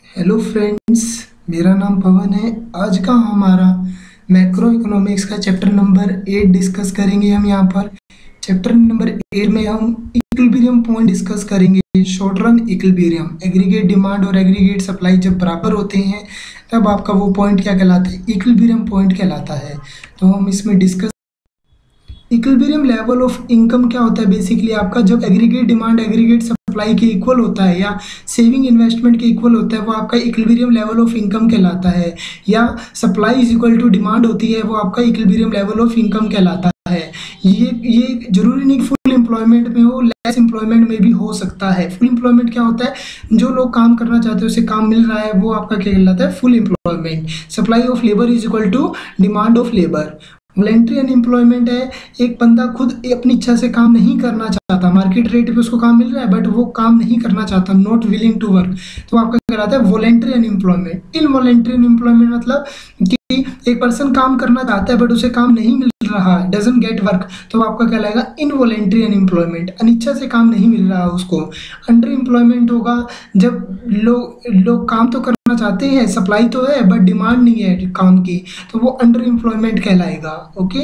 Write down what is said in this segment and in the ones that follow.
Hello friends, मेरा नाम पवन है। आज का हमारा मैक्रो इकोनॉमिक्स का चैप्टर नंबर 8 डिस्कस करेंगे। हम यहाँ पर चैप्टर नंबर 8 में हम इक्विलिब्रियम पॉइंट डिस्कस करेंगे। Short run equilibrium, aggregate demand और एग्रीगेट सप्लाई जब बराबर होते हैं तब आपका वो पॉइंट क्या कहलाता है? इक्विलिब्रियम पॉइंट कहलाता है। तो हम इसमें discuss equilibrium level of income क्या होता है? बेसिकली आपका जब एग्रीगेट डिमांड एग्रीगेट सप्लाई के इक्वल होता है या सेविंग इन्वेस्टमेंट के इक्वल होता है, वो आपका इक्विलिब्रियम लेवल ऑफ इनकम कहलाता है। या supply is equal to demand होती है, वो आपका इक्विलिब्रियम लेवल ऑफ इनकम कहलाता है। ये जरूरी नहीं फुल एम्प्लॉयमेंट में हो, लेस एम्प्लॉयमेंट में भी हो सकता है। फुल एम्प्लॉयमेंट क्या होता है? जो लोग काम करना चाहते हैं उसे काम मिल रहा है, वो आपका क्या कहलाता है? Full employment. Supply of labour is equal to demand of labour. Voluntary unemployment है, एक बंदा खुद अपनी इच्छा से काम नहीं करना चाहता, मार्केट रेट पे उसको काम मिल रहा है बट वो काम नहीं करना चाहता, नॉट विलिंग टू वर्क, तो आपका क्या कहलाता है? Voluntary unemployment. इनवॉलंटरी अनएम्प्लॉयमेंट मतलब कि एक पर्सन काम करना चाहता है बट उसे काम नहीं मिल रहा, डजंट गेट वर्क, तो आपका क्या लगेगा? इनवॉलंटरी अनएम्प्लॉयमेंट, अनिच्छा से काम नहीं मिल रहा उसको। अंडर एम्प्लॉयमेंट होगा जब लोग काम तो करना चाहते हैं, सप्लाई तो है बट डिमांड नहीं है काम की, तो वो अंडर एम्प्लॉयमेंट कहलाएगा। ओके,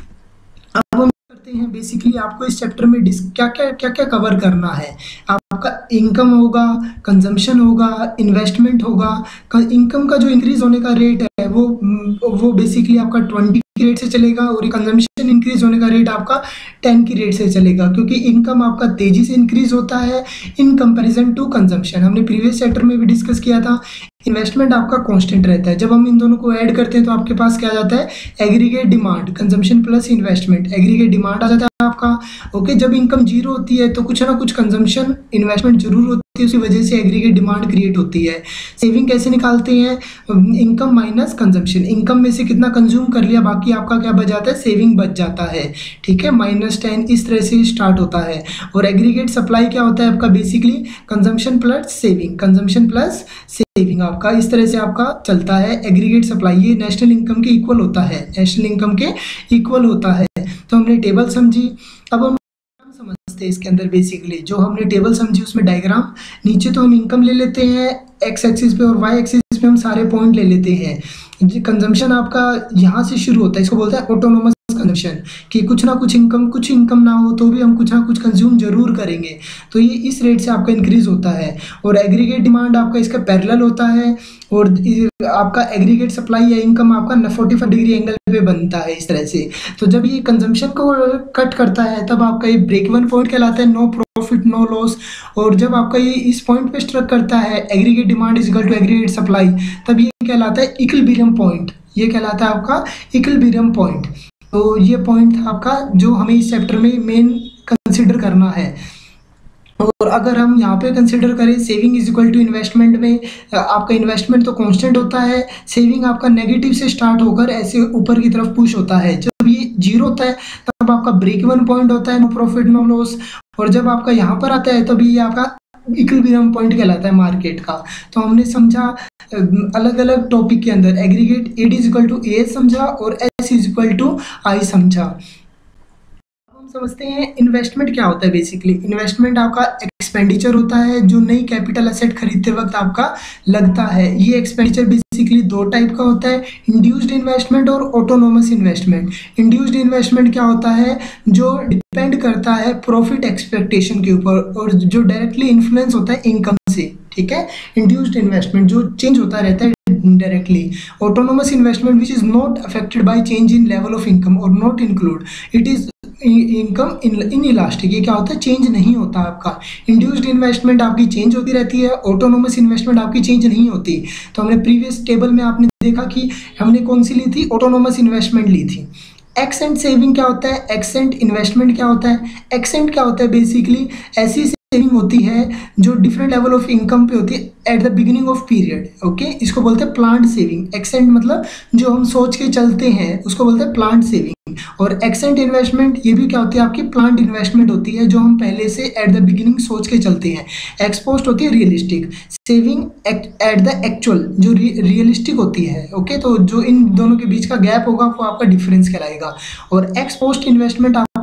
अब हम करते हैं बेसिकली आपको इस चैप्टर में क्या क्या कवर करना है। आपका इनकम होगा, कंजम्पशन होगा, इन्वेस्टमेंट होगा। इनकम का जो इंक्रीज होने का रेट है वो बेसिकली आपका 20 की रेट से चलेगा और कंजम्पशन इंक्रीज होने का रेट आपका 10 की रेट से चलेगा, क्योंकि इनकम आपका तेजी से इंक्रीज होता है इन कंपैरिजन टू कंजम्पशन। हमने प्रीवियस चैप्टर में भी डिस्कस किया था। इन्वेस्टमेंट आपका कांस्टेंट रहता है। जब हम इन दोनों को ऐड करते हैं तो आपके पास क्या आ जाता है? Aggregate demand, consumption plus investment, aggregate demand आ जाता है आपका। ओके, जब इनकम जीरो होती है तो कुछ ना कुछ कंजम्पशन इन्वेस्टमेंट जरूर होती है, उसी वजह से एग्रीगेट डिमांड क्रिएट होती है। सेविंग कैसे निकालते हैं? इनकम माइनस कंजम्पशन, इनकम में से कितना कंज्यूम कर लिया बाकी आपका क्या बच जाता है? सेविंग बच जाता है। ठीक है, -10 इस तरह से स्टार्ट होता है। और एग्रीगेट सप्लाई क्या होता है आपका? Basically consumption plus saving, consumption plus saving आपका इस तरह से आपका चलता है। एग्रीगेट सप्लाई ये नेशनल इनकम के इक्वल होता है, नेशनल इनकम के इक्वल होता है। तो हमने टेबल समझी, अब हम समझते हैं इसके अंदर बेसिकली जो हमने टेबल समझी उसमें डायग्राम। नीचे तो हम इनकम ले लेते हैं एक्स एक्सिस पे और वाई एक्सिस पे हम सारे पॉइंट ले लेते हैं। कंजम्पशन आपका यहाँ से शुरू होता है, इसको बोलते हैं ऑटोनोमस कंजम्पशन, कि कुछ ना कुछ इनकम ना हो तो भी हम कुछ ना कुछ कंज्यूम जरूर करेंगे, तो ये इस रेट से आपका इंक्रीज होता है। और एग्रीगेट डिमांड आपका इसका पैरेलल होता है और आपका एग्रीगेट सप्लाई या इनकम आपका 45 डिग्री एंगल पे बनता है इस तरह से। तो जब ये कंजम्पशन को कट करता है तब आपका ये ब्रेक इवन पॉइंट कहलाता है, नो प्रॉफिट नो लॉस। और जब आपका ये इस पॉइंट पे स्ट्रक करता है aggregate demand is equal to aggregate supply, तब ये कहलाता है इक्विलिब्रियम पॉइंट। ये कहलाता है आपका इक्विलिब्रियम पॉइंट। तो ये पॉइंट था आपका जो हमें इस चैप्टर में मेन कंसिडर करना है। और अगर हम यहाँ पे कंसिडर करें saving is equal to investment में, आपका इन्वेस्टमेंट तो कांस्टेंट होता है, सेविंग आपका नेगेटिव से स्टार्ट होकर ऐसे ऊपर की तरफ पुश होता है। जब ये जीरो होता है तब आपका ब्रेक इवन पॉइंट होता है, नो प्रॉफिट नो लॉस। और जब आपका यहाँ पर आता है तब ये आपका इक्विलिब्रियम पॉइंट कहलाता है मार्केट का। तो हमने समझा अलग अलग टॉपिक के अंदर aggregate ad is equal to A समझा और S is equal to I समझा। समझते हैं इन्वेस्टमेंट क्या होता है। बेसिकली इन्वेस्टमेंट आपका एक्सपेंडिचर होता है जो नई कैपिटल एसेट खरीदते वक्त आपका लगता है। ये एक्सपेंडिचर बेसिकली दो टाइप का होता है, इंड्यूस्ड इन्वेस्टमेंट और ऑटोनोमस इन्वेस्टमेंट। इंड्यूस्ड इन्वेस्टमेंट क्या होता है? जो डिपेंड करता है प्रॉफिट एक्सपेक्टेशन के ऊपर और जो डायरेक्टली इन्फ्लुएंस होता है इनकम से। ठीक है, इंड्यूस्ड इन्वेस्टमेंट जो चेंज होता रहता है directly. Autonomous investment which is not affected by change in level of income or not include it is income inelastic. ये क्या होता है? चेंज नहीं होता आपका। इंड्यूस्ड इन्वेस्टमेंट आपकी चेंज होती रहती है, ऑटोनोमस इन्वेस्टमेंट आपकी चेंज नहीं होती। तो हमने प्रीवियस टेबल में आपने देखा कि हमने कौन सी ली थी? ऑटोनोमस इन्वेस्टमेंट ली थी। एक्सेंट सेविंग क्या होता है? एक्सेंट इन्वेस्टमेंट क्या होता है? एक्सेंट क्या होता है? बेसिकली ऐसी सेविंग होती है जो डिफरेंट लेवल ऑफ इनकम पे होती है at the beginning of period. Okay, इसको बोलते हैं प्लांट सेविंग। एक्सेंट मतलब जो हम सोच के चलते हैं उसको बोलते हैं प्लांट सेविंग। और एक्सेंट इन्वेस्टमेंट ये भी क्या होती है? आपकी प्लांट इन्वेस्टमेंट होती है जो हम पहले से एट द बिगिनिंग सोच के चलते हैं। एक्सपोस्ट होती है realistic saving, at the actual जो रियलिस्टिक होती है। ओके, तो जो इन दोनों के बीच का गैप होगा वो आपका डिफरेंस कहलाएगा। और एक्सपोस्ट इन्वेस्टमेंट आपकी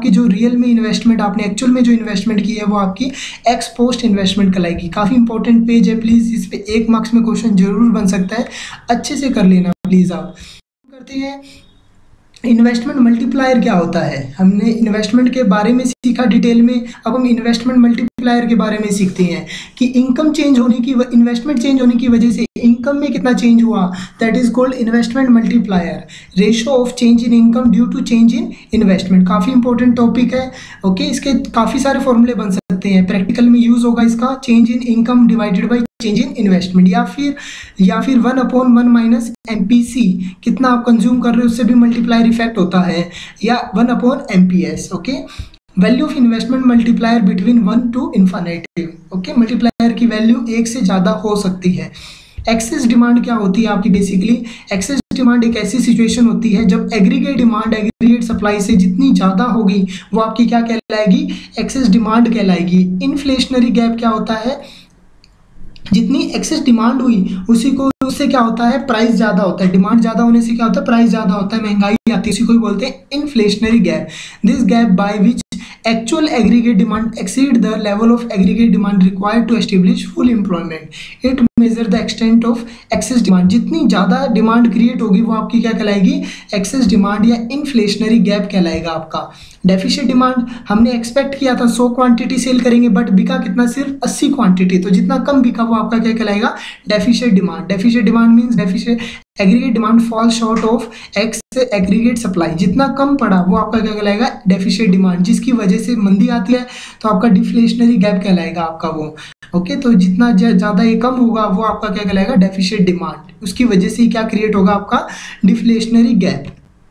आपकी जो रियल में इन्वेस्टमेंट आपने एक्चुअल में जो इन्वेस्टमेंट की है वो आपकी एक्स पोस्ट इन्वेस्टमेंट कहलाएगी। काफ़ी इंपॉर्टेंट पेज है, प्लीज़ इस पे 1 मार्क्स में क्वेश्चन जरूर बन सकता है, अच्छे से कर लेना प्लीज़। आप करते हैं इन्वेस्टमेंट मल्टीप्लायर क्या होता है। हमने इन्वेस्टमेंट के बारे में सीखा डिटेल में, अब हम इन्वेस्टमेंट मल्टीप्लायर के बारे में सीखते हैं कि इनकम चेंज होने की इन्वेस्टमेंट चेंज होने की वजह से इनकम में कितना चेंज हुआ, that is called investment multiplier. Ratio of change in income due to change in investment, काफ़ी इंपॉर्टेंट टॉपिक है। ओके, इसके काफ़ी सारे फॉर्मूले बन सकते हैं, प्रैक्टिकल में यूज होगा इसका। Change in income divided by change in investment, या फिर 1/1 माइनस MPC, कितना आप कंज्यूम कर रहे हो उससे भी मल्टीप्लायर इफेक्ट होता है, या 1/MPS। Okay, value of investment multiplier between 1 to infinity. Okay, multiplier की वैल्यू 1 से ज़्यादा हो सकती है। एक्सेस डिमांड क्या होती है आपकी, बेसिकली एक्सेस डिमांड एक ऐसी सिचुएशन होती है जब एग्रीगेट डिमांड एग्रीगेट सप्लाई से जितनी ज़्यादा होगी वो आपकी क्या कहलाएगी, एक्सेस डिमांड कहलाएगी। इन्फ्लेशनरी गैप क्या होता है, जितनी एक्सेस डिमांड हुई उसी को उससे क्या होता है, प्राइस ज़्यादा होता है। डिमांड ज़्यादा होने से क्या होता है, प्राइस ज़्यादा होता है, महंगाई आती है, उसी को ही बोलते हैं inflationary gap. This gap by which actual aggregate demand exceed the level of aggregate demand required to establish full employment. It measure the extent of excess demand. जितनी ज़्यादा डिमांड क्रिएट होगी वो आपकी क्या कहलाएगी, एक्सेस डिमांड या inflationary gap कहलाएगा आपका। डेफिशिट डिमांड, हमने एक्सपेक्ट किया था 100 क्वांटिटी सेल करेंगे बट बिका कितना, सिर्फ 80 क्वांटिटी, तो जितना कम बिका वो आपका क्या कहलाएगा, deficit demand. Deficit demand means deficit aggregate demand fall short of ex aggregate supply, जितना कम पड़ा वो आपका क्या कहलाएगा, डेफिशिट डिमांड, जिसकी वजह से मंदी आती है तो आपका डिफ्लेशनरी गैप कहलाएगा आपका वो। ओके, तो जितना ज़्यादा ये कम होगा वो आपका क्या कहलाएगा, डेफिशिट डिमांड, उसकी वजह से क्या क्रिएट होगा आपका, डिफ्लेशनरी गैप।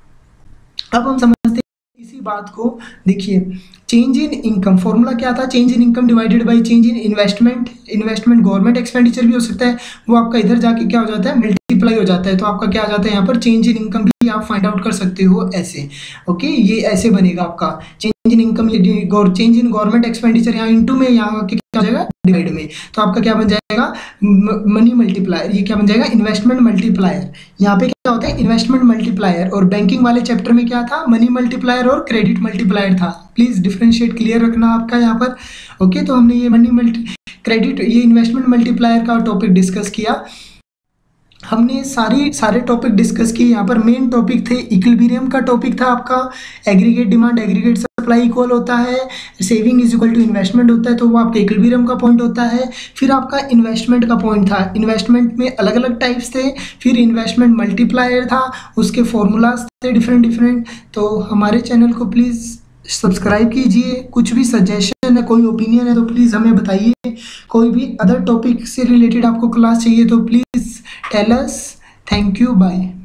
अब हम समझते हैं इसी बात को, देखिए चेंज इन इनकम, फॉर्मूला क्या था, change in income divided by change in investment. Investment government expenditure भी हो सकता है, वो आपका इधर जाके क्या हो जाता है, मल्टीप्लाई हो जाता है, तो आपका क्या आ जाता है यहाँ पर, चेंज इन इनकम भी आप फाइंड आउट कर सकते हो ऐसे। ओके, ये ऐसे बनेगा आपका change in income, change in government expenditure यहाँ इनटू में, यहाँ क्या हो जाएगा, डिवाइड में, तो आपका क्या बन जाएगा, मनी मल्टीप्लायर, ये क्या बन जाएगा, इन्वेस्टमेंट मल्टीप्लायर। यहाँ पे क्या होता है, इन्वेस्टमेंट मल्टीप्लायर, और बैंकिंग वाले चैप्टर में क्या था, मनी मल्टीप्लायर और क्रेडिट मल्टीप्लायर था। प्लीज डिफरेंशिएट क्लियर रखना आपका यहाँ पर। ओके, तो हमने ये क्रेडिट, ये इन्वेस्टमेंट मल्टीप्लायर का टॉपिक डिस्कस किया। हमने सारे टॉपिक डिस्कस किए। यहाँ पर मेन टॉपिक थे, इक्विलिब्रियम का टॉपिक था आपका, aggregate demand aggregate supply equal होता है, saving is equal to investment होता है, तो वो आपका इक्विलिब्रियम का पॉइंट होता है। फिर आपका इन्वेस्टमेंट का पॉइंट था, इन्वेस्टमेंट में अलग अलग टाइप्स थे, फिर इन्वेस्टमेंट मल्टीप्लायर था, उसके फॉर्मूलाज थे डिफरेंट। तो हमारे चैनल को प्लीज़ सब्सक्राइब कीजिए। कुछ भी सजेशन है, कोई ओपिनियन है तो प्लीज़ हमें बताइए। कोई भी अदर टॉपिक से रिलेटेड आपको क्लास चाहिए तो please tell us. Thank you, bye.